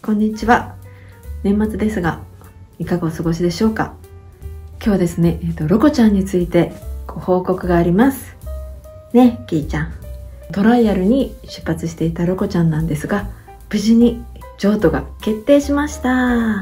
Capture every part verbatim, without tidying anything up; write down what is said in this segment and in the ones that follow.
こんにちは。年末ですがいかがお過ごしでしょうか。今日はですね、えーと、ロコちゃんについてご報告がありますね。キーちゃん、トライアルに出発していたロコちゃんなんですが、無事に譲渡が決定しました。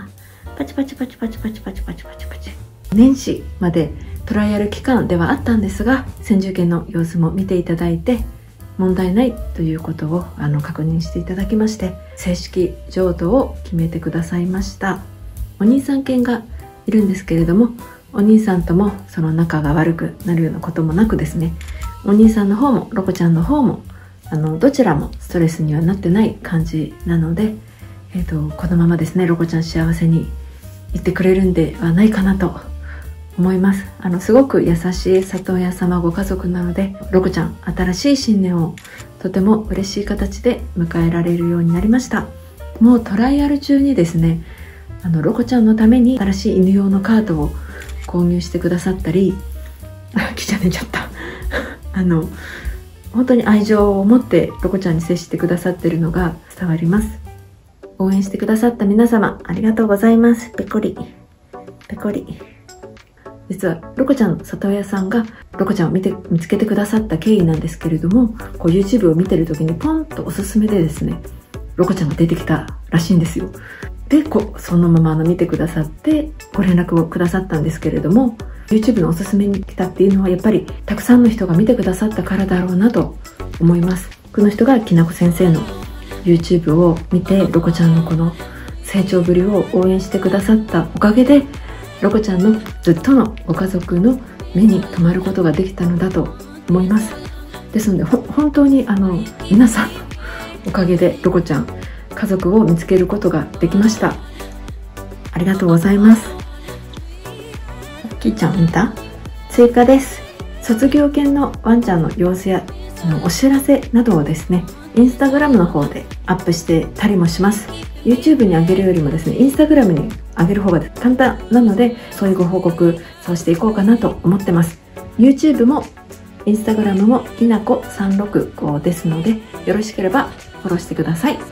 パチパチパチパチパチパチパチパチパチ。年始までトライアル期間ではあったんですが、先住犬の様子も見ていただいて問題ないということをあの確認していただきまして、正式譲渡を決めてくださいました。お兄さん犬がいるんですけれども、お兄さんともその仲が悪くなるようなこともなくですね、お兄さんの方もロコちゃんの方もあのどちらもストレスにはなってない感じなので、えーと、このままですねロコちゃん幸せにいってくれるんではないかなと思います。あのすごく優しい里親様ご家族なので、ロコちゃん新しい新年をとても嬉しい形で迎えられるようになりました。もうトライアル中にですね、あのロコちゃんのために新しい犬用のカートを購入してくださったり、あ、きちゃん寝ちゃったあの本当に愛情を持ってロコちゃんに接してくださっているのが伝わります。応援してくださった皆様ありがとうございます。ペコリペコリ。実はロコちゃんの里親さんがロコちゃんを見て見つけてくださった経緯なんですけれども、こう YouTube を見てる時にポンとおすすめでですね、ロコちゃんが出てきたらしいんですよ。でこうそのままあの見てくださってご連絡をくださったんですけれども、 YouTube のおすすめに来たっていうのはやっぱりたくさんの人が見てくださったからだろうなと思います。この人がきなこ先生の YouTube を見てロコちゃんのこの成長ぶりを応援してくださったおかげで、ロコちゃんのずっとのご家族の目に留まることができたのだと思います。ですのでほ本当にあの皆さんのおかげでロコちゃん家族を見つけることができました。ありがとうございます。きーちゃん見た？追加です。卒業犬のワンちゃんの様子やのお知らせなどをですね、インスタグラムの方でアップしてたりもします。 YouTube に上げるよりもですね、インスタグラムに上げる方が簡単なので、そういうご報告そうしていこうかなと思ってます。 YouTube もインスタグラムもきなこさんろくごですので、よろしければフォローしてください。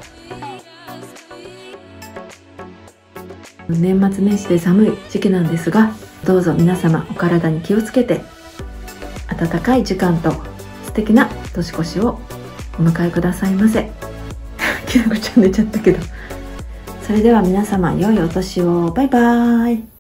年末年始で寒い時期なんですが、どうぞ皆様お体に気をつけて暖かい時間と素敵な年越しをお迎えくださいませきなこちゃん寝ちゃったけど。それでは皆様良いお年を。バイバーイ。